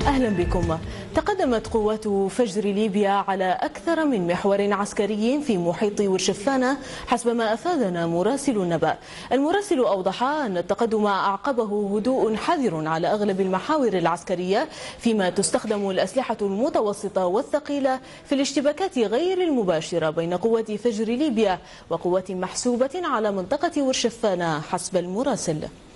أهلا بكم. تقدمت قوات فجر ليبيا على أكثر من محور عسكري في محيط ورشفانة حسب ما أفادنا مراسل النبأ. المراسل أوضح أن التقدم أعقبه هدوء حذر على أغلب المحاور العسكرية، فيما تستخدم الأسلحة المتوسطة والثقيلة في الاشتباكات غير المباشرة بين قوات فجر ليبيا وقوات محسوبة على منطقة ورشفانة حسب المراسل.